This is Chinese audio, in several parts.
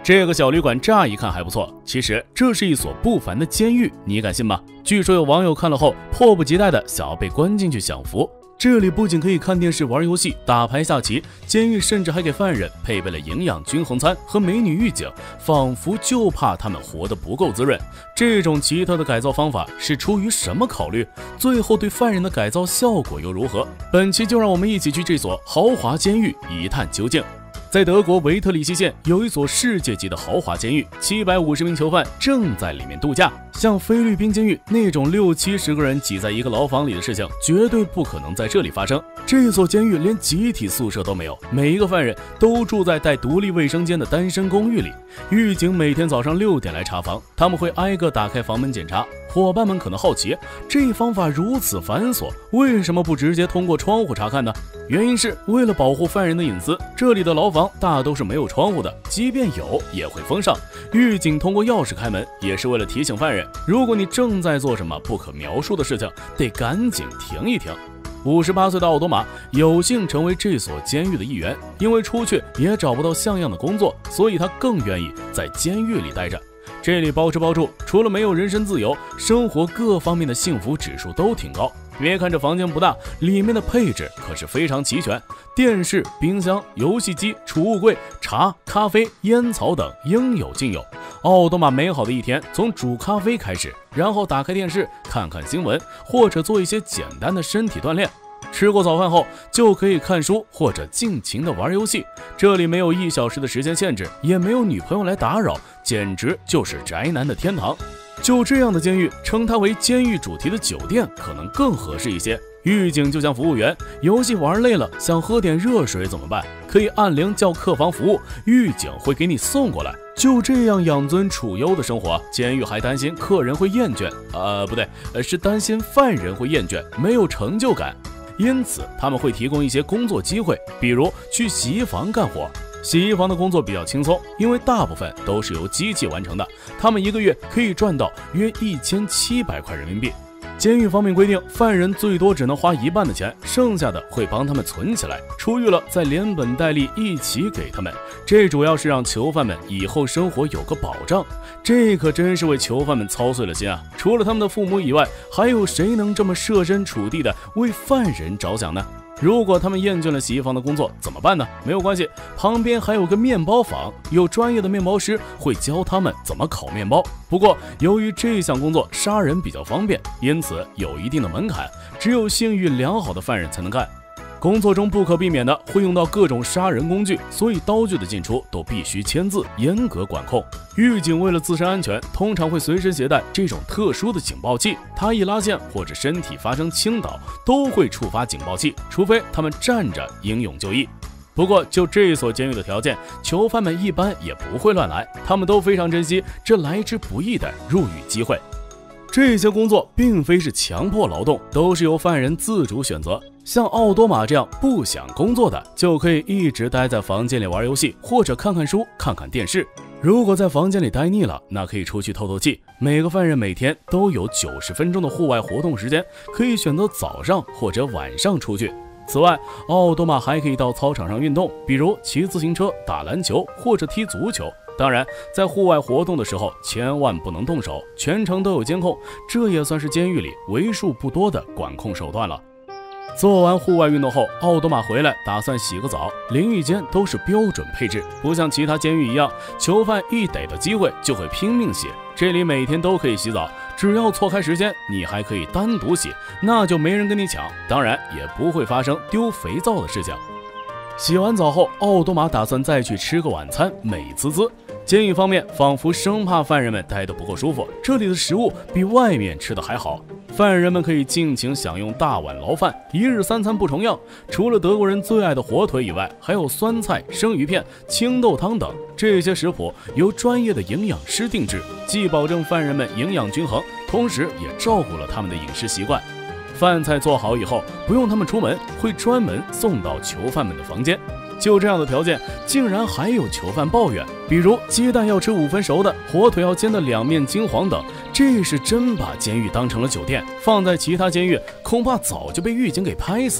这个小旅馆乍一看还不错，其实这是一所不凡的监狱，你敢信吗？据说有网友看了后迫不及待的想要被关进去享福。这里不仅可以看电视、玩游戏、打牌、下棋，监狱甚至还给犯人配备了营养均衡餐和美女狱警，仿佛就怕他们活得不够滋润。这种奇特的改造方法是出于什么考虑？最后对犯人的改造效果又如何？本期就让我们一起去这所豪华监狱一探究竟。在德国维特里希县有一所世界级的豪华监狱，750名囚犯正在里面度假。像菲律宾监狱那种60-70个人挤在一个牢房里的事情，绝对不可能在这里发生。这所监狱连集体宿舍都没有，每一个犯人都住在带独立卫生间的单身公寓里。狱警每天早上6点来查房，他们会挨个打开房门检查。伙伴们可能好奇，这方法如此繁琐，为什么不直接通过窗户查看呢？原因是为了保护犯人的隐私，这里的牢房大都是没有窗户的，即便有也会封上。狱警通过钥匙开门，也是为了提醒犯人，如果你正在做什么不可描述的事情，得赶紧停一停。58岁的奥多玛有幸成为这所监狱的一员，因为出去也找不到像样的工作，所以他更愿意在监狱里待着。这里包吃包住，除了没有人身自由，生活各方面的幸福指数都挺高。别看这房间不大，里面的配置可是非常齐全，电视、冰箱、游戏机、储物柜、茶、咖啡、烟草等应有尽有。奥多玛美好的一天从煮咖啡开始，然后打开电视看看新闻，或者做一些简单的身体锻炼。吃过早饭后就可以看书或者尽情的玩游戏，这里没有1小时的时间限制，也没有女朋友来打扰，简直就是宅男的天堂。就这样的监狱，称它为监狱主题的酒店可能更合适一些。狱警就像服务员，游戏玩累了想喝点热水怎么办？可以按铃叫客房服务，狱警会给你送过来。就这样养尊处优的生活，监狱还担心客人会厌倦，不对，是担心犯人会厌倦，没有成就感。因此他们会提供一些工作机会，比如去洗衣房干活。洗衣房的工作比较轻松，因为大部分都是由机器完成的，他们一个月可以赚到约1700块人民币。监狱方面规定，犯人最多只能花1半的钱，剩下的会帮他们存起来，出狱了再连本带利一起给他们。这主要是让囚犯们以后生活有个保障。这可真是为囚犯们操碎了心啊！除了他们的父母以外，还有谁能这么设身处地的为犯人着想呢？如果他们厌倦了洗衣房的工作怎么办呢？没有关系，旁边还有个面包坊，有专业的面包师会教他们怎么烤面包。不过由于这项工作杀人比较方便，因此有一定的门槛，只有性欲良好的犯人才能干。工作中不可避免的会用到各种杀人工具，所以刀具的进出都必须签字，严格管控。狱警为了自身安全，通常会随身携带这种特殊的警报器，他一拉线或者身体发生倾倒，都会触发警报器，除非他们站着英勇就义。不过就这所监狱的条件，囚犯们一般也不会乱来，他们都非常珍惜这来之不易的入狱机会。这些工作并非是强迫劳动，都是由犯人自主选择。像奥多玛这样不想工作的，就可以一直待在房间里玩游戏，或者看看书、看看电视。如果在房间里待腻了，那可以出去透透气。每个犯人每天都有90分钟的户外活动时间，可以选择早上或者晚上出去。此外，奥多玛还可以到操场上运动，比如骑自行车、打篮球或者踢足球。当然，在户外活动的时候千万不能动手，全程都有监控，这也算是监狱里为数不多的管控手段了。做完户外运动后，奥多玛回来打算洗个澡，淋浴间都是标准配置，不像其他监狱一样，囚犯一逮到机会就会拼命洗。这里每天都可以洗澡，只要错开时间，你还可以单独洗，那就没人跟你抢，当然也不会发生丢肥皂的事情。洗完澡后，奥多玛打算再去吃个晚餐，美滋滋。监狱方面仿佛生怕犯人们待得不够舒服，这里的食物比外面吃的还好。犯人们可以尽情享用大碗牢饭，1日3餐不重样。除了德国人最爱的火腿以外，还有酸菜、生鱼片、青豆汤等。这些食谱由专业的营养师定制，既保证犯人们营养均衡，同时也照顾了他们的饮食习惯。饭菜做好以后，不用他们出门，会专门送到囚犯们的房间。就这样的条件，竟然还有囚犯抱怨，比如鸡蛋要吃5分熟的，火腿要煎的2面金黄等。这是真把监狱当成了酒店，放在其他监狱恐怕早就被狱警给拍死了。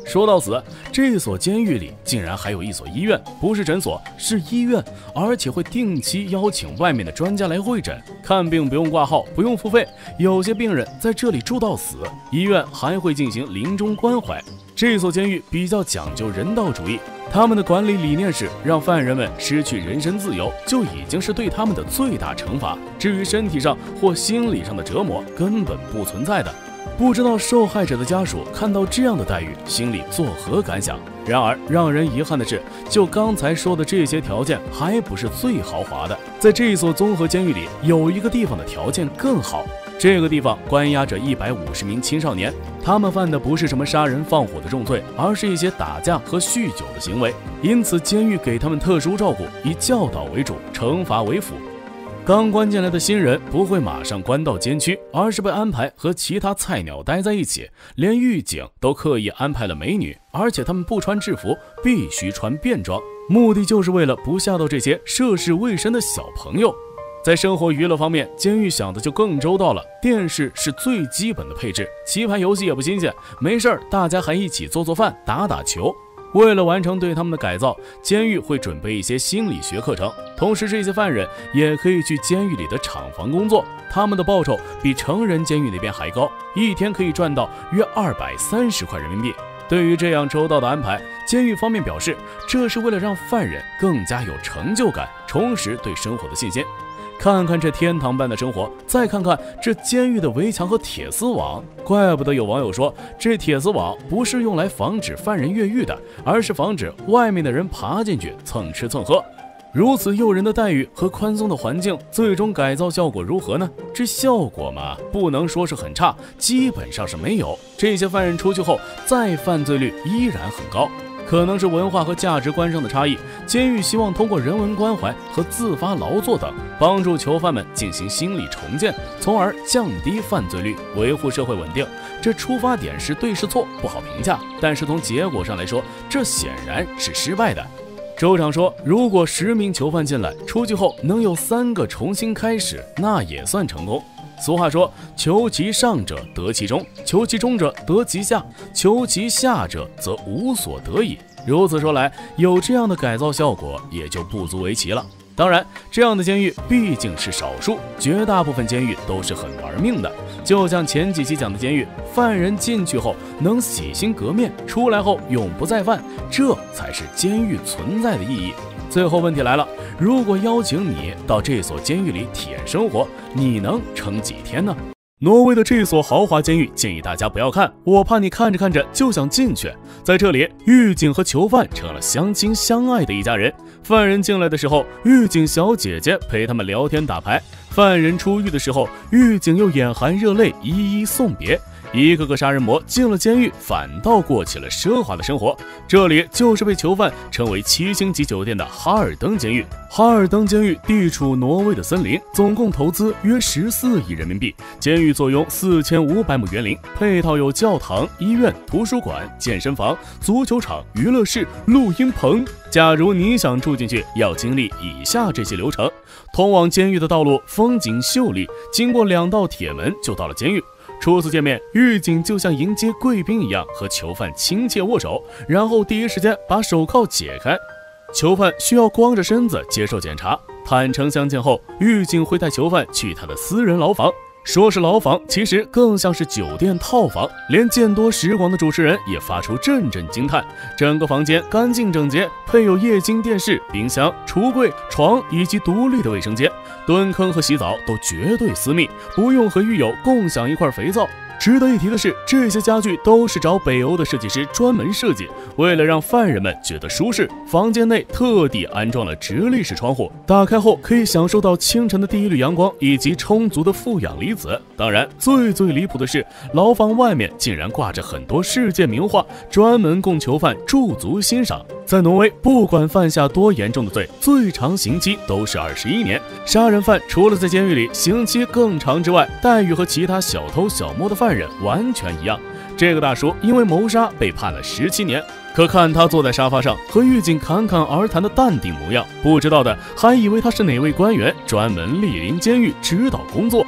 说到死，这所监狱里竟然还有一所医院，不是诊所，是医院，而且会定期邀请外面的专家来会诊，看病不用挂号，不用付费，有些病人在这里住到死，医院还会进行临终关怀。这所监狱比较讲究人道主义，他们的管理理念是让犯人们失去人身自由，就已经是对他们的最大惩罚，至于身体上或心理上的折磨根本不存在的。不知道受害者的家属看到这样的待遇，心里作何感想？然而，让人遗憾的是，就刚才说的这些条件，还不是最豪华的。在这所综合监狱里，有一个地方的条件更好。这个地方关押着150名青少年，他们犯的不是什么杀人放火的重罪，而是一些打架和酗酒的行为。因此，监狱给他们特殊照顾，以教导为主，惩罚为辅。刚关进来的新人不会马上关到监区，而是被安排和其他菜鸟待在一起，连狱警都刻意安排了美女，而且他们不穿制服，必须穿便装，目的就是为了不吓到这些涉世未深的小朋友。在生活娱乐方面，监狱想的就更周到了，电视是最基本的配置，棋牌游戏也不新鲜，没事儿大家还一起做做饭，打打球。为了完成对他们的改造，监狱会准备一些心理学课程，同时这些犯人也可以去监狱里的厂房工作，他们的报酬比成人监狱那边还高，一天可以赚到约230块人民币。对于这样周到的安排，监狱方面表示，这是为了让犯人更加有成就感，重拾对生活的信心。看看这天堂般的生活，再看看这监狱的围墙和铁丝网，怪不得有网友说，这铁丝网不是用来防止犯人越狱的，而是防止外面的人爬进去蹭吃蹭喝。如此诱人的待遇和宽松的环境，最终改造效果如何呢？这效果嘛，不能说是很差，基本上是没有。这些犯人出去后，再犯罪率依然很高。可能是文化和价值观上的差异，监狱希望通过人文关怀和自发劳作等，帮助囚犯们进行心理重建，从而降低犯罪率，维护社会稳定。这出发点是对是错不好评价，但是从结果上来说，这显然是失败的。州长说，如果10名囚犯进来，出去后能有3个重新开始，那也算成功。俗话说，求其上者得其中，求其中者得其下，求其下者则无所得矣。如此说来，有这样的改造效果也就不足为奇了。当然，这样的监狱毕竟是少数，绝大部分监狱都是很玩命的。就像前几期讲的监狱，犯人进去后能洗心革面，出来后永不再犯，这才是监狱存在的意义。最后问题来了，如果邀请你到这所监狱里体验生活，你能撑几天呢？挪威的这所豪华监狱建议大家不要看，我怕你看着看着就想进去。在这里，狱警和囚犯成了相亲相爱的一家人。犯人进来的时候，狱警小姐姐陪他们聊天打牌；犯人出狱的时候，狱警又眼含热泪一一送别。一个个杀人魔进了监狱，反倒过起了奢华的生活。这里就是被囚犯称为7星级酒店的哈尔登监狱。哈尔登监狱地处挪威的森林，总共投资约14亿人民币，监狱坐拥4500亩园林，配套有教堂、医院、图书馆、健身房、足球场、娱乐室、录音棚。假如你想住进去，要经历以下这些流程：通往监狱的道路风景秀丽，经过2道铁门就到了监狱。初次见面，狱警就像迎接贵宾一样和囚犯亲切握手，然后第一时间把手铐解开。囚犯需要光着身子接受检查，坦诚相见后，狱警会带囚犯去他的私人牢房。说是牢房，其实更像是酒店套房，连见多识广的主持人也发出阵阵惊叹。整个房间干净整洁，配有液晶电视、冰箱、橱柜、床以及独立的卫生间，蹲坑和洗澡都绝对私密，不用和狱友共享一块肥皂。值得一提的是，这些家具都是找北欧的设计师专门设计，为了让犯人们觉得舒适，房间内特地安装了直立式窗户，打开后可以享受到清晨的第一缕阳光以及充足的负氧离子。当然，最离谱的是，牢房外面竟然挂着很多世界名画，专门供囚犯驻足欣赏。在挪威，不管犯下多严重的罪，最长刑期都是21年。杀人犯除了在监狱里刑期更长之外，待遇和其他小偷小摸的犯人完全一样。这个大叔因为谋杀被判了17年，可看他坐在沙发上和狱警侃侃而谈的淡定模样，不知道的还以为他是哪位官员专门莅临监狱指导工作。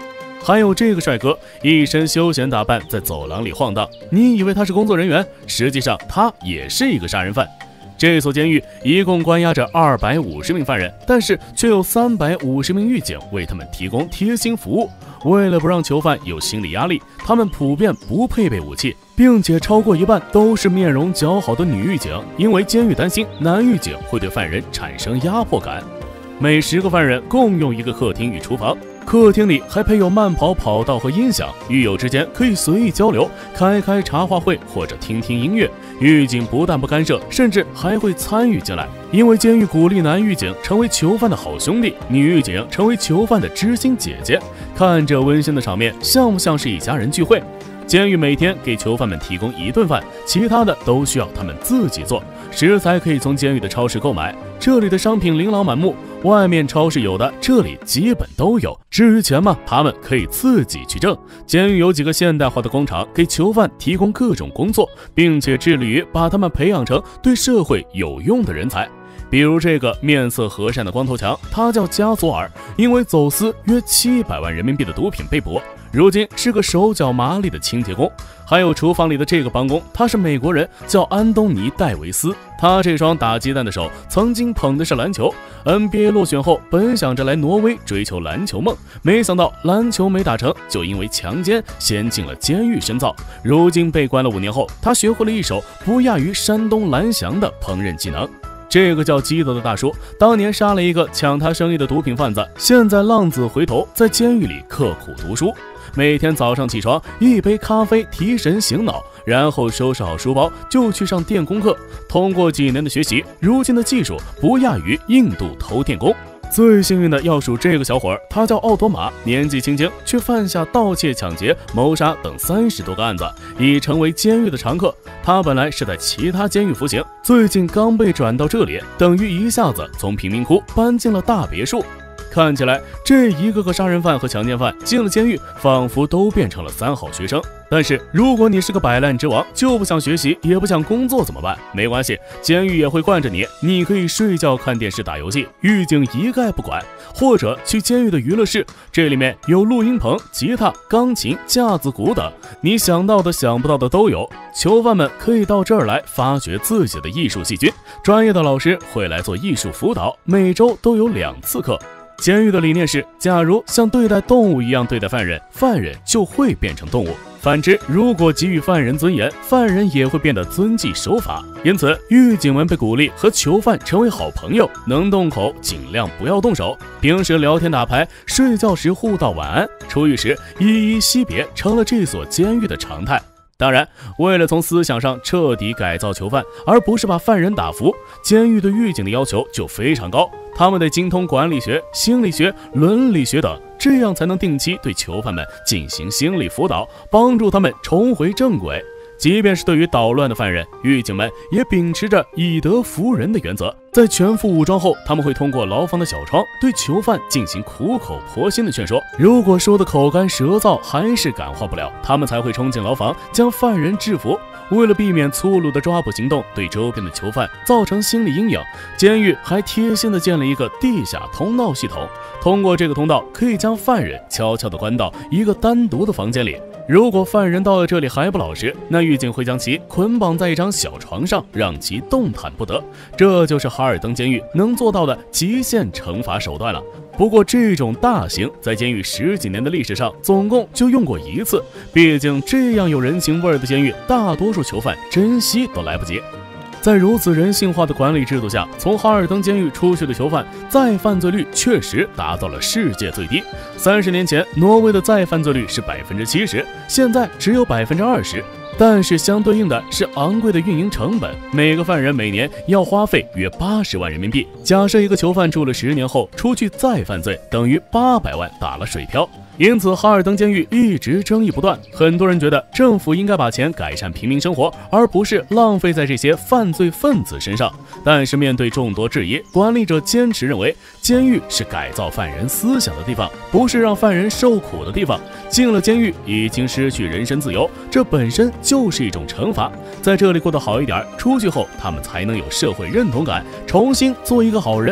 还有这个帅哥一身休闲打扮在走廊里晃荡，你以为他是工作人员，实际上他也是一个杀人犯。这所监狱一共关押着250名犯人，但是却有350名狱警为他们提供贴心服务。为了不让囚犯有心理压力，他们普遍不配备武器，并且超过一半都是面容姣好的女狱警，因为监狱担心男狱警会对犯人产生压迫感。每10个犯人共用一个客厅与厨房，客厅里还配有慢跑跑道和音响，狱友之间可以随意交流，开茶话会或者听音乐。狱警不但不干涉，甚至还会参与进来，因为监狱鼓励男狱警成为囚犯的好兄弟，女狱警成为囚犯的知心姐姐。看这温馨的场面，像不像是一家人聚会？监狱每天给囚犯们提供1顿饭，其他的都需要他们自己做。食材可以从监狱的超市购买，这里的商品琳琅满目，外面超市有的，这里基本都有。至于钱嘛，他们可以自己去挣。监狱有几个现代化的工厂，给囚犯提供各种工作，并且致力于把他们培养成对社会有用的人才。比如这个面色和善的光头强，他叫加索尔，因为走私约700万人民币的毒品被捕，如今是个手脚麻利的清洁工。还有厨房里的这个帮工，他是美国人，叫安东尼·戴维斯。他这双打鸡蛋的手曾经捧的是篮球， NBA 落选后本想着来挪威追求篮球梦，没想到篮球没打成，就因为强奸先进了监狱深造。如今被关了5年后，他学会了一手不亚于山东蓝翔的烹饪技能。这个叫基德的大叔当年杀了一个抢他生意的毒品贩子，现在浪子回头，在监狱里刻苦读书，每天早上起床一杯咖啡提神醒脑，然后收拾好书包就去上电工课。通过几年的学习，如今的技术不亚于印度偷电工。最幸运的要数这个小伙儿，他叫奥多马，年纪轻轻却犯下盗窃、抢劫、谋杀等30多个案子，已成为监狱的常客。他本来是在其他监狱服刑，最近刚被转到这里，等于一下子从贫民窟搬进了大别墅。看起来这一个个杀人犯和强奸犯进了监狱，仿佛都变成了3好学生。但是如果你是个摆烂之王，就不想学习也不想工作怎么办？没关系，监狱也会惯着你，你可以睡觉、看电视、打游戏，狱警一概不管。或者去监狱的娱乐室，这里面有录音棚、吉他、钢琴、架子鼓等，你想到的想不到的都有。囚犯们可以到这儿来发掘自己的艺术细菌，专业的老师会来做艺术辅导，每周都有2次课。监狱的理念是，假如像对待动物一样对待犯人，犯人就会变成动物。反之，如果给予犯人尊严，犯人也会变得遵纪守法。因此，狱警们被鼓励和囚犯成为好朋友，能动口尽量不要动手。平时聊天打牌，睡觉时互道晚安，出狱时依依惜别，成了这所监狱的常态。当然，为了从思想上彻底改造囚犯，而不是把犯人打服，监狱对狱警的要求就非常高，他们得精通管理学、心理学、伦理学等，这样才能定期对囚犯们进行心理辅导，帮助他们重回正轨。即便是对于捣乱的犯人，狱警们也秉持着以德服人的原则，在全副武装后，他们会通过牢房的小窗对囚犯进行苦口婆心的劝说，如果说的口干舌燥还是感化不了，他们才会冲进牢房将犯人制服。为了避免粗鲁的抓捕行动对周边的囚犯造成心理阴影，监狱还贴心地建了一个地下通道系统，通过这个通道可以将犯人悄悄地关到一个单独的房间里。如果犯人到了这里还不老实，那狱警会将其捆绑在一张小床上，让其动弹不得。这就是哈尔登监狱能做到的极限惩罚手段了。不过这种大刑在监狱10几年的历史上总共就用过1次，毕竟这样有人情味的监狱，大多数囚犯珍惜都来不及。在如此人性化的管理制度下，从哈尔登监狱出去的囚犯再犯罪率确实达到了世界最低。30年前，挪威的再犯罪率是70%，现在只有20%。但是相对应的是昂贵的运营成本，每个犯人每年要花费约80万人民币。假设一个囚犯住了10年后出去再犯罪，等于800万打了水漂。因此哈尔登监狱一直争议不断，很多人觉得政府应该把钱改善平民生活，而不是浪费在这些犯罪分子身上。但是面对众多质疑，管理者坚持认为监狱是改造犯人思想的地方，不是让犯人受苦的地方。进了监狱已经失去人身自由，这本身就是一种惩罚，在这里过得好一点，出去后他们才能有社会认同感，重新做一个好人。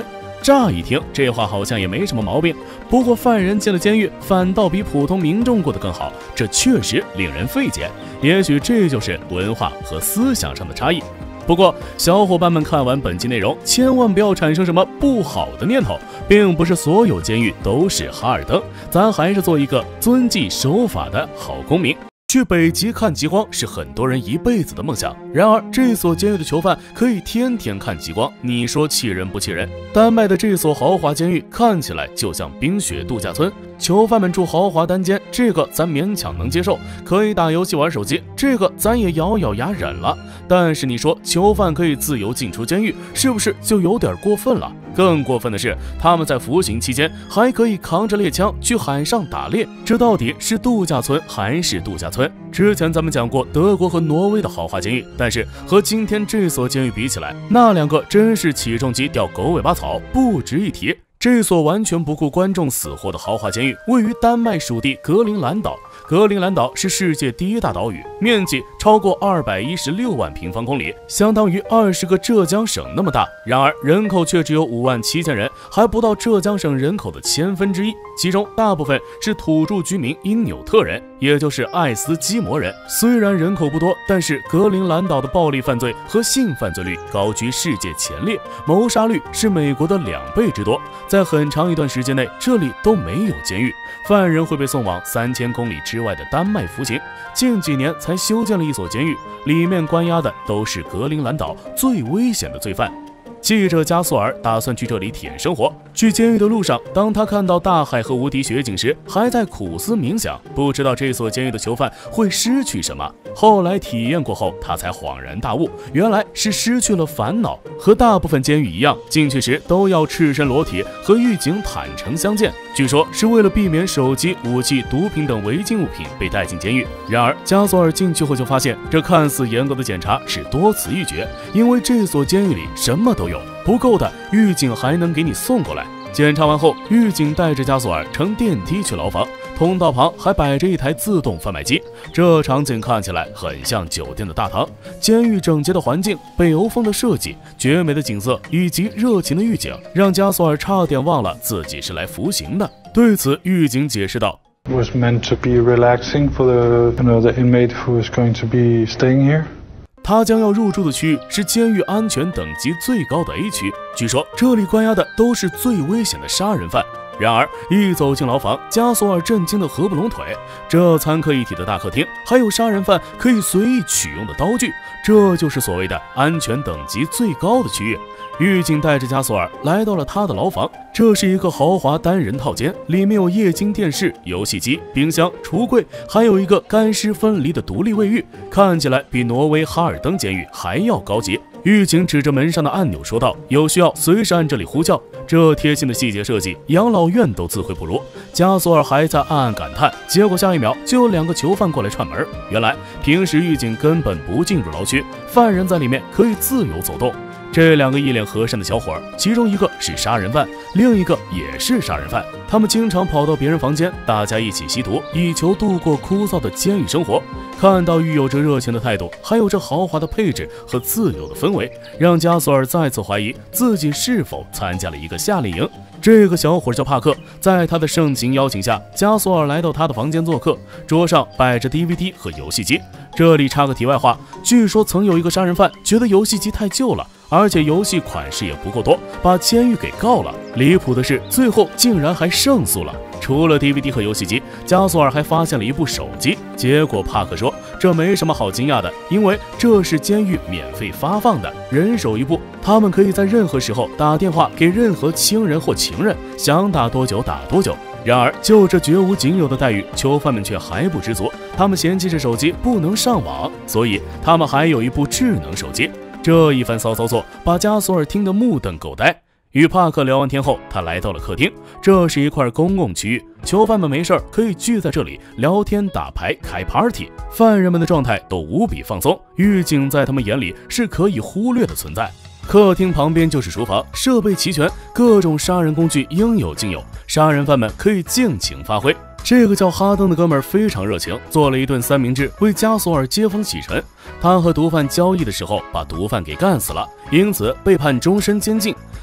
乍一听这话好像也没什么毛病，不过犯人进了监狱反倒比普通民众过得更好，这确实令人费解。也许这就是文化和思想上的差异。不过小伙伴们看完本期内容千万不要产生什么不好的念头，并不是所有监狱都是哈尔登，咱还是做一个遵纪守法的好公民。去北极看极光是很多人一辈子的梦想，然而这所监狱的囚犯可以天天看极光，你说气人不气人？丹麦的这所豪华监狱看起来就像冰雪度假村，囚犯们住豪华单间，这个咱勉强能接受，可以打游戏玩手机，这个咱也咬咬牙忍了。但是你说囚犯可以自由进出监狱，是不是就有点过分了？更过分的是，他们在服刑期间还可以扛着猎枪去海上打猎，这到底是度假村还是度假村？之前咱们讲过德国和挪威的豪华监狱，但是和今天这所监狱比起来，那两个真是起重机掉狗尾巴草，不值一提。这所完全不顾观众死活的豪华监狱位于丹麦属地格陵兰岛。格陵兰岛是世界第一大岛屿，面积超过216万平方公里，相当于20个浙江省那么大。然而人口却只有57000人，还不到浙江省人口的1/1000，其中大部分是土著居民因纽特人，也就是爱斯基摩人。虽然人口不多，但是格陵兰岛的暴力犯罪和性犯罪率高居世界前列，谋杀率是美国的2倍之多。在很长一段时间内，这里都没有监狱，犯人会被送往3000公里之外的丹麦服刑。近几年才修建了一所监狱，里面关押的都是格陵兰岛最危险的罪犯。记者加索尔打算去这里体验生活。去监狱的路上，当他看到大海和无敌雪景时，还在苦思冥想，不知道这所监狱的囚犯会失去什么。后来体验过后，他才恍然大悟，原来是失去了烦恼。和大部分监狱一样，进去时都要赤身裸体，和狱警坦诚相见，据说是为了避免手机、武器、毒品等违禁物品被带进监狱。然而加索尔进去后就发现，这看似严格的检查是多此一举，因为这所监狱里什么都有，不够的狱警还能给你送过来。检查完后，狱警带着加索尔乘电梯去牢房，通道旁还摆着一台自动贩卖机，这场景看起来很像酒店的大堂。监狱整洁的环境、北欧风的设计、绝美的景色以及热情的狱警，让加索尔差点忘了自己是来服刑的。对此，狱警解释道 ：“Was meant to be relaxing for the inmate who is going to be staying here.” 他将要入住的区域是监狱安全等级最高的 A 区，据说这里关押的都是最危险的杀人犯。然而一走进牢房，加索尔震惊得合不拢腿，这残客一体的大客厅还有杀人犯可以随意取用的刀具，这就是所谓的安全等级最高的区域。狱警带着加索尔来到了他的牢房，这是一个豪华单人套间，里面有液晶电视、游戏机、冰箱、橱柜，还有一个干湿分离的独立卫浴，看起来比挪威哈尔登监狱还要高级。狱警指着门上的按钮说道：“有需要随时按这里呼叫。”这贴心的细节设计，养老院都自愧不如。加索尔还在暗暗感叹，结果下一秒就有2个囚犯过来串门。原来平时狱警根本不进入牢区，犯人在里面可以自由走动。这2个一脸和善的小伙，其中一个是杀人犯，另一个也是杀人犯。他们经常跑到别人房间，大家一起吸毒，以求度过枯燥的监狱生活。看到狱友这热情的态度，还有这豪华的配置和自由的氛围，让加索尔再次怀疑自己是否参加了一个夏令营。这个小伙叫帕克，在他的盛情邀请下，加索尔来到他的房间做客，桌上摆着 DVD 和游戏机。这里插个题外话，据说曾有一个杀人犯觉得游戏机太旧了，而且游戏款式也不够多，把监狱给告了。离谱的是，最后竟然还胜诉了。除了 DVD 和游戏机，加索尔还发现了一部手机。结果帕克说，这没什么好惊讶的，因为这是监狱免费发放的，人手一部，他们可以在任何时候打电话给任何亲人或情人，想打多久打多久。然而就这绝无仅有的待遇，囚犯们却还不知足，他们嫌弃这手机不能上网，所以他们还有一部智能手机。这一番骚操作把加索尔听得目瞪口呆。与帕克聊完天后，他来到了客厅，这是一块公共区域，囚犯们没事可以聚在这里聊天、打牌、开 party， 犯人们的状态都无比放松，狱警在他们眼里是可以忽略的存在。客厅旁边就是厨房，设备齐全，各种杀人工具应有尽有，杀人犯们可以尽情发挥。这个叫哈登的哥们儿非常热情，做了一顿三明治为加索尔接风洗尘。他和毒贩交易的时候把毒贩给干死了，因此被判终身监禁。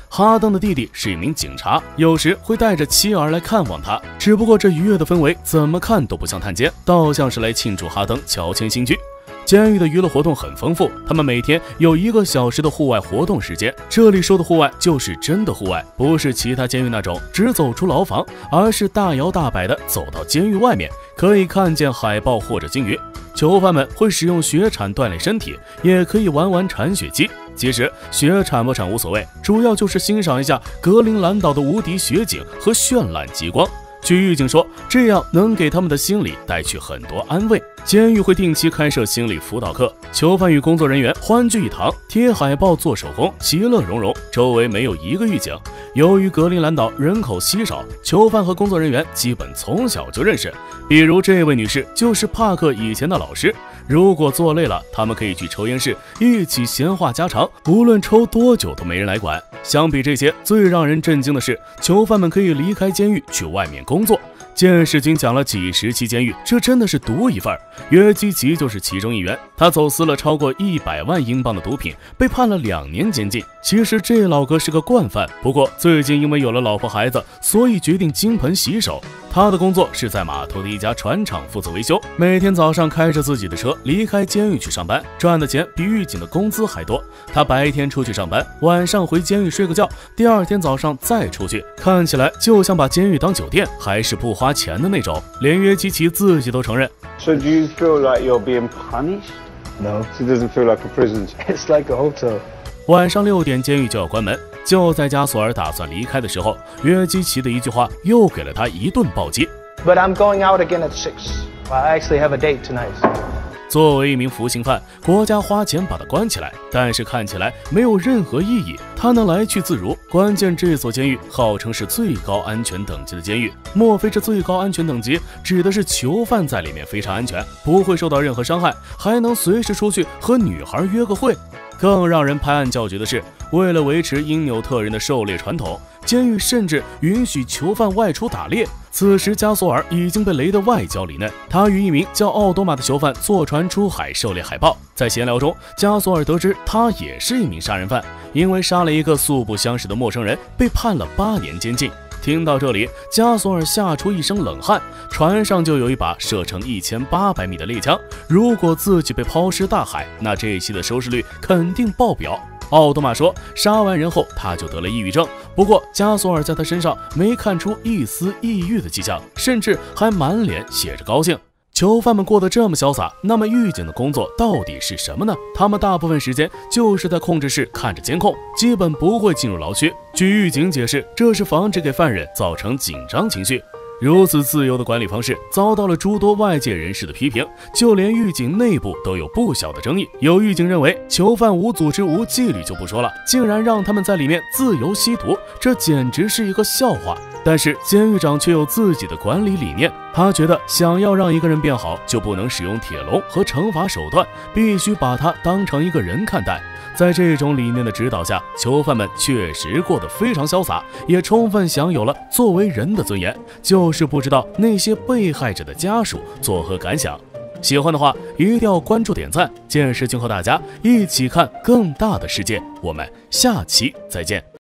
哈登的弟弟是一名警察，有时会带着妻儿来看望他。只不过这愉悦的氛围怎么看都不像探监，倒像是来庆祝哈登乔迁新居。监狱的娱乐活动很丰富，他们每天有1个小时的户外活动时间。这里说的户外就是真的户外，不是其他监狱那种只走出牢房，而是大摇大摆地走到监狱外面，可以看见海豹或者鲸鱼。囚犯们会使用雪铲锻炼身体，也可以玩铲雪机。其实雪铲不铲无所谓，主要就是欣赏一下格陵兰岛的无敌雪景和绚烂极光。据狱警说，这样能给他们的心理带去很多安慰。监狱会定期开设心理辅导课，囚犯与工作人员欢聚一堂，贴海报做手工，其乐融融，周围没有一个狱警。由于格陵兰岛人口稀少，囚犯和工作人员基本从小就认识，比如这位女士就是帕克以前的老师。如果做累了，他们可以去抽烟室一起闲话家常，无论抽多久都没人来管。相比这些，最让人震惊的是，囚犯们可以离开监狱去外面工作。见识君讲了几10期监狱，这真的是独一份。约基奇就是其中一员，他走私了超过100万英镑的毒品，被判了2年监禁。其实这老哥是个惯犯，不过最近因为有了老婆孩子，所以决定金盆洗手。他的工作是在码头的一家船厂负责维修，每天早上开着自己的车离开监狱去上班，赚的钱比狱警的工资还多。他白天出去上班，晚上回监狱睡个觉，第2天早上再出去，看起来就像把监狱当酒店，还是不花钱的那种，连约基奇自己都承认。 So do you feel like you're being punished? No, It doesn't feel like a prison. it's like a hotel. 晚上6点，监狱就要关门。就在加索尔打算离开的时候，约基奇的一句话又给了他一顿暴击。 But I'm going out again at 6. I actually have a date tonight. 作为一名服刑犯，国家花钱把他关起来，但是看起来没有任何意义，他能来去自如。关键这所监狱号称是最高安全等级的监狱，莫非这最高安全等级指的是囚犯在里面非常安全，不会受到任何伤害，还能随时出去和女孩约个会？更让人拍案叫绝的是，为了维持因纽特人的狩猎传统，监狱甚至允许囚犯外出打猎。此时加索尔已经被雷得外焦里嫩，他与一名叫奥多玛的囚犯坐船出海狩猎海豹。在闲聊中，加索尔得知他也是一名杀人犯，因为杀了一个素不相识的陌生人，被判了8年监禁。听到这里，加索尔吓出一身冷汗。船上就有一把射程1800米的猎枪，如果自己被抛尸大海，那这一期的收视率肯定爆表。奥多玛说，杀完人后他就得了抑郁症，不过加索尔在他身上没看出一丝抑郁的迹象，甚至还满脸写着高兴。囚犯们过得这么潇洒，那么狱警的工作到底是什么呢？他们大部分时间就是在控制室看着监控，基本不会进入牢区。据狱警解释，这是防止给犯人造成紧张情绪。如此自由的管理方式遭到了诸多外界人士的批评，就连狱警内部都有不小的争议。有狱警认为囚犯无组织无纪律就不说了，竟然让他们在里面自由吸毒，这简直是一个笑话。但是监狱长却有自己的管理理念，他觉得想要让一个人变好，就不能使用铁笼和惩罚手段，必须把他当成一个人看待。在这种理念的指导下，囚犯们确实过得非常潇洒，也充分享有了作为人的尊严，就是不知道那些被害者的家属作何感想。喜欢的话一定要关注点赞，见识君和大家一起看更大的世界，我们下期再见。